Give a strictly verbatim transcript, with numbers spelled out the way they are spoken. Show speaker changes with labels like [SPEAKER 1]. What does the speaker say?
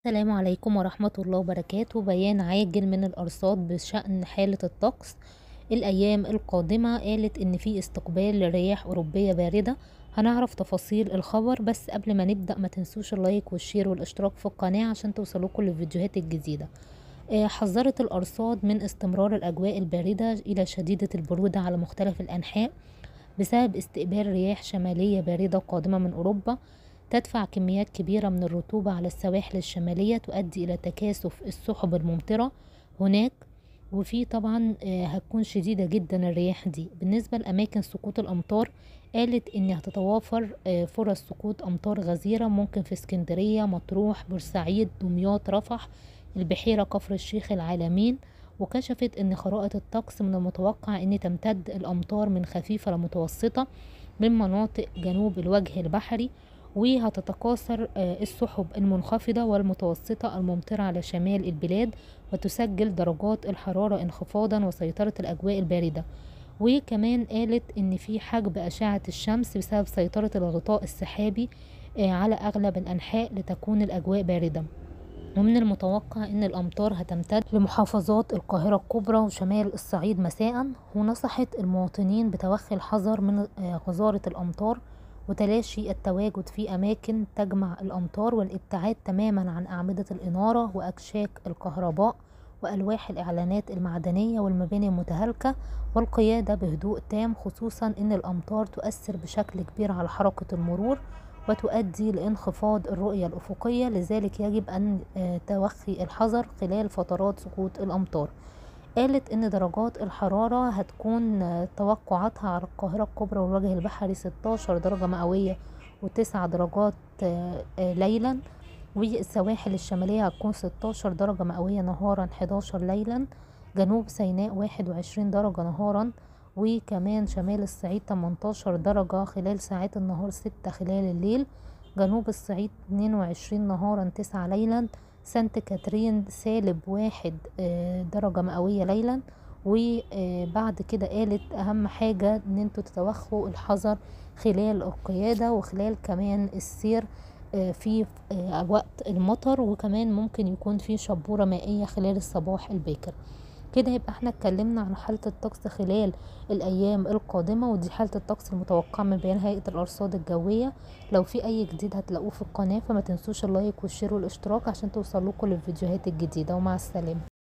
[SPEAKER 1] السلام عليكم ورحمة الله وبركاته. بيان عاجل من الأرصاد بشأن حالة الطقس الأيام القادمة. قالت إن في استقبال لرياح أوروبية باردة. هنعرف تفاصيل الخبر، بس قبل ما نبدأ ما تنسوش اللايك والشير والاشتراك في القناة عشان توصلوكم للفيديوهات الجديدة. آه، حذرت الأرصاد من استمرار الأجواء الباردة إلى شديدة البرودة على مختلف الأنحاء بسبب استقبال رياح شمالية باردة قادمة من أوروبا، تدفع كميات كبيرة من الرطوبة على السواحل الشمالية تؤدي إلى تكاثف السحب الممطرة هناك. وفي طبعا آه، هتكون شديدة جدا الرياح دي. بالنسبة لأماكن سقوط الأمطار، قالت إن هتتوافر آه، فرص سقوط أمطار غزيرة ممكن في اسكندرية، مطروح، بورسعيد، دمياط، رفح، البحيرة، كفر الشيخ، العلمين. وكشفت إن خرائط الطقس من المتوقع إن تمتد الأمطار من خفيفة لمتوسطة من مناطق جنوب الوجه البحري، وهتتكاثر آه، السحب المنخفضة والمتوسطة الممطرة على شمال البلاد، وتسجل درجات الحرارة انخفاضا وسيطرة الأجواء الباردة. وكمان قالت إن في حجب أشعة الشمس بسبب سيطرة الغطاء السحابي آه، على أغلب الأنحاء لتكون الأجواء باردة. ومن المتوقع أن الأمطار هتمتد لمحافظات القاهرة الكبرى وشمال الصعيد مساء. ونصحت المواطنين بتوخي الحذر من آه، غزارة الأمطار وتلاشي التواجد في أماكن تجمع الأمطار، والابتعاد تماما عن أعمدة الإنارة وأكشاك الكهرباء وألواح الإعلانات المعدنية والمباني المتهالكة، والقيادة بهدوء تام، خصوصا أن الأمطار تؤثر بشكل كبير على حركة المرور وتؤدي لانخفاض الرؤية الأفقية، لذلك يجب أن آه، توخي الحذر خلال فترات سقوط الأمطار. قالت إن درجات الحرارة هتكون آه، توقعاتها على القاهرة الكبرى والوجه البحري ستاشر درجة مئوية وتسع درجات آه، آه، ليلا، والسواحل الشمالية هتكون ستاشر درجة مئوية نهارا، حداشر ليلا، جنوب سيناء واحد وعشرين درجة نهارا، وكمان شمال الصعيد تمنتاشر درجة خلال ساعات النهار، ستة خلال الليل، جنوب الصعيد اتنين وعشرين نهارا، تسعة ليلا، سانت كاترين سالب واحد آه، درجة مئوية ليلا. وبعد كده قالت أهم حاجة إن انتوا تتوخوا الحذر خلال القيادة وخلال كمان السير آه، في آه، وقت المطر، وكمان ممكن يكون في شبورة مائية خلال الصباح الباكر. كده يبقى احنا اتكلمنا عن حالة الطقس خلال الأيام القادمة، ودي حالة الطقس المتوقعة من بيان هيئة الأرصاد الجوية. لو في أي جديد هتلاقوه في القناة، فما تنسوش اللايك والشير والاشتراك عشان توصلوكوا للفيديوهات الجديدة، ومع السلامة.